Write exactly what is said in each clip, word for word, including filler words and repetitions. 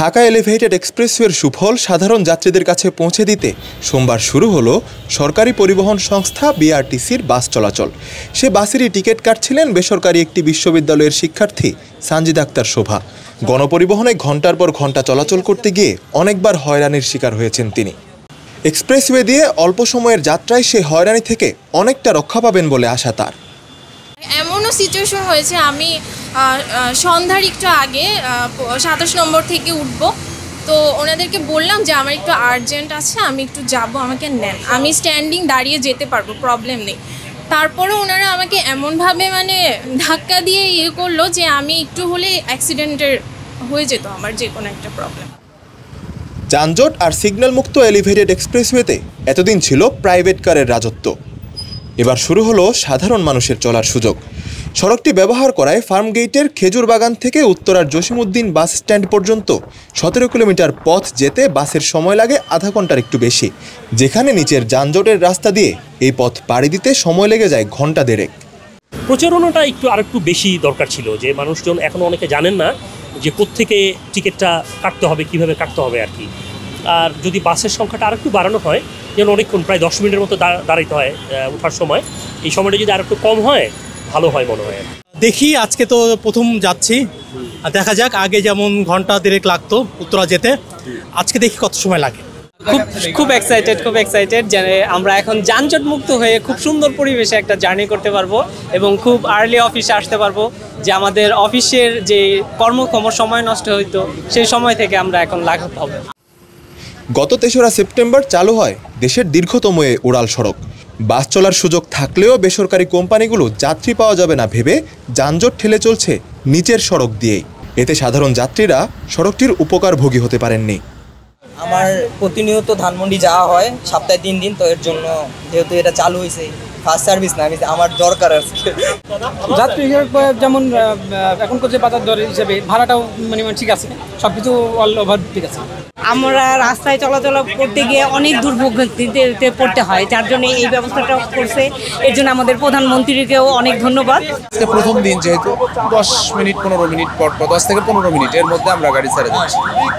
Dhaka elevated এক্সপ্রেসওয়ের সুফল সাধারণ যাত্রীদের কাছে পৌঁছে দিতে সোমবার শুরু হলো সরকারি পরিবহন সংস্থা বিআরটিসির বাস চলাচল। সে বাসেরই টিকিট কাটছিলেন বেসরকারি একটি বিশ্ববিদ্যালয়ের শিক্ষার্থী সানজিদ আক্তার শোভা। গণপরিবহনে ঘণ্টার পর ঘণ্টা চলাচল করতে গিয়ে অনেকবার হয়রানির শিকার হয়েছেন তিনি। এক্সপ্রেসওয়ে দিয়ে অল্প সময়ের যাত্রায় সে হয়রানি থেকে অনেকটা রক্ষা পাবেন বলে আশা তার। এমনও সিচুয়েশন হয়েছে, আমি সন্ধ্যার একটু আগে সাতাশ নম্বর থেকে উঠবো, তো ওনাদেরকে বললাম যে আমার একটু আর্জেন্ট আছে, আমি একটু যাব, আমাকে নেন, আমি স্ট্যান্ডিং দাঁড়িয়ে যেতে পারবো, প্রবলেম নেই। তারপরে ওনারা আমাকে এমনভাবে মানে ধাক্কা দিয়ে ইয়ে করলো যে আমি একটু হলে অ্যাক্সিডেন্টের হয়ে যেত আমার যে কোনো একটা প্রবলেম। যানজট আর সিগন্যাল মুক্ত এলিভেটেড এক্সপ্রেসওয়েতে এতদিন ছিল প্রাইভেট কারের রাজত্ব। এবার শুরু হলো সাধারণ মানুষের চলার সুযোগ। সড়কটি ব্যবহার করায় ফার্মগেটের খেজুর বাগান থেকে উত্তরার জসিমউদ্দিন বাস স্ট্যান্ড পর্যন্ত সতেরো কিলোমিটার পথ যেতে বাসের সময় লাগে আধা ঘন্টার একটু বেশি, যেখানে নিচের যানজটের রাস্তা দিয়ে এই পথ পাড়ি দিতে সময় লেগে যায় ঘন্টা দেড়েক। প্রচারণাটা একটু আর একটু বেশি দরকার ছিল, যে মানুষজন এখনও অনেকে জানেন না যে কোত্থেকে টিকিটটা কাটতে হবে, কিভাবে কাটতে হবে আর কি। আর যদি বাসের সংখ্যাটা আর একটু বাড়ানো হয়, যেন অনেকক্ষণ প্রায় দশ মিনিটের মতো দাঁড়াইতে হয় ওঠার সময়, এই সময়টা যদি আর একটু কম হয় ভালো হয় মনে হয়। দেখি আজকে তো প্রথম যাচ্ছি, আর দেখা যাক, আগে যেমন ঘন্টা দেড়েক লাগতো উত্তরা যেতে, আজকে দেখি কত সময় লাগে। খুব খুব এক্সাইটেড খুব এক্সাইটেড যে আমরা এখন যানজট মুক্ত হয়ে খুব সুন্দর পরিবেশে একটা জার্নি করতে পারবো এবং খুব আর্লি অফিসে আসতে পারবো, যে আমাদের অফিসের যে কর্মক্ষম সময় নষ্ট হইতো সেই সময় থেকে আমরা এখন লাঘব পাবো। গত তেসরা সেপ্টেম্বর চালু হয় দেশের দীর্ঘতম এ উড়াল সড়ক। বাস চলার সুযোগ থাকলেও বেসরকারি কোম্পানিগুলো যাত্রী পাওয়া যাবে না ভেবে যানজট ঠেলে চলছে নিচের সড়ক দিয়েই। এতে সাধারণ যাত্রীরা সড়কটির উপকারভোগী হতে পারেননি। আমার প্রতিনিয়ত ধানমন্ডি যাওয়া হয় সপ্তাহে তিন দিন, তো এর জন্য যেহেতু এটা চালু হয়েছে, ফার্স্ট সার্ভিস না, আমি আমার দরকার আছে। যাত্রী যেমন এখনকার যে বাজার দর হিসেবে ভাড়াটাও মিনিমাম ঠিক আছে, সব কিছু অল ওভার ঠিক আছে। আমরা রাস্তায় চলাচল করতে গিয়ে অনেক দুর্ভোগতে পড়তে হয়, যার জন্য এই ব্যবস্থাটা করছে, এর জন্য আমাদের প্রধানমন্ত্রীকেও অনেক ধন্যবাদ। আজকে প্রথম দিন, যেহেতু দশ মিনিট পনেরো মিনিট পর পর দশ থেকে পনেরো মিনিটের মধ্যে আমরা গাড়ি ছেড়ে দিচ্ছি।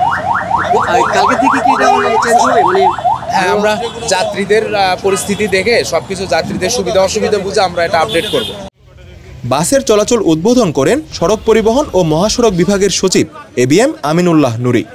কালকে থেকে কি চেঞ্জ হবে? মানে হ্যাঁ, আমরা যাত্রীদের পরিস্থিতি দেখে সবকিছু যাত্রীদের সুবিধা অসুবিধা বুঝে আমরা এটা আপডেট করব। বাসের চলাচল উদ্বোধন করেন সড়ক পরিবহন ও মহাসড়ক বিভাগের সচিব A B M Aminullah Nuri.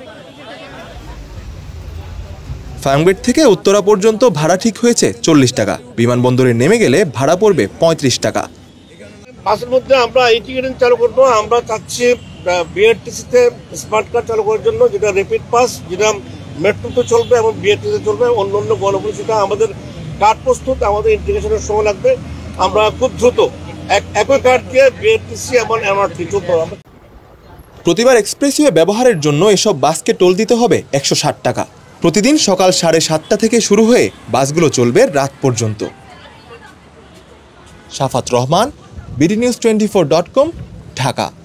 Farmgate থেকে উত্তরা পর্যন্ত ভাড়া ঠিক হয়েছে চল্লিশ টাকা, বিমানবন্দরে নেমে গেলে ভাড়া পড়বে পঁয়ত্রিশ টাকা। বাসের মধ্যে আমরা এই টিকিটিং চালু করবো, আমরা চাচ্ছি বিআরটিসিতে স্মার্ট কার্ড চালু করার জন্য, যেটা র্যাপিড পাস, যেটা মেট্রোতে চলবে এবং বিআরটিসিতে চলবে, অন্য অন্য গণপরিষেবা। আমাদের কার্ড প্রস্তুত, আমাদের ইন্টিগ্রেশনের সময় লাগবে, আমরা খুব দ্রুত একই কার্ড দিয়ে বিআরটিসি এবং এমআরটি চলতে হবে। প্রতিবার এক্সপ্রেসওয়ে ব্যবহারের জন্য এসব বাসকে টোল দিতে হবে একশো ষাট টাকা। প্রতিদিন সকাল সাড়ে সাতটা থেকে শুরু হয়ে বাসগুলো চলবে রাত পর্যন্ত। Shafat Rahman, BD news twenty four dot com, Dhaka.